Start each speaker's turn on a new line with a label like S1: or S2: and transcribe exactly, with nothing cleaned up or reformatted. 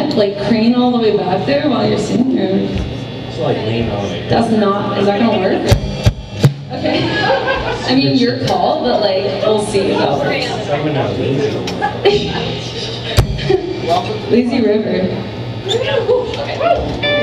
S1: head, like crane all the way back there while you're singing? Or
S2: It's like lean on it.
S1: that's not, is that gonna work? Okay. I mean, your call, but like, we'll see if that works.
S2: Coming out lazy.
S1: Lazy River.